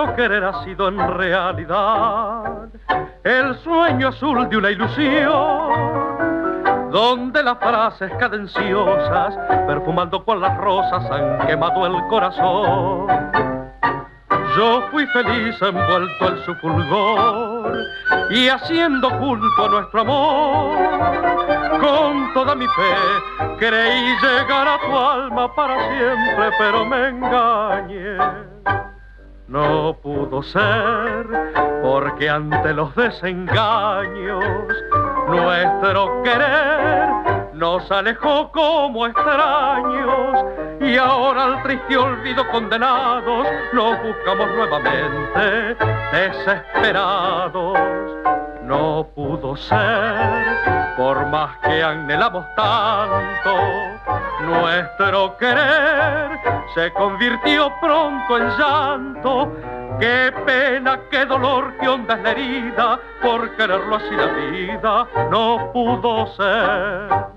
Nuestro querer ha sido en realidad el sueño azul de una ilusión, donde las frases cadenciosas, perfumando con las rosas, han quemado el corazón. Yo fui feliz envuelto en su fulgor y haciendo culto a nuestro amor, con toda mi fe creí llegar a tu alma para siempre, pero me engañé. No pudo ser, porque ante los desengaños nuestro querer nos alejó como extraños, y ahora al triste olvido condenados nos buscamos nuevamente desesperados. No pudo ser, por más que anhelamos tanto, nuestro querer se convirtió pronto en llanto. Qué pena, qué dolor, qué honda es la herida, por quererlo así la vida no pudo ser.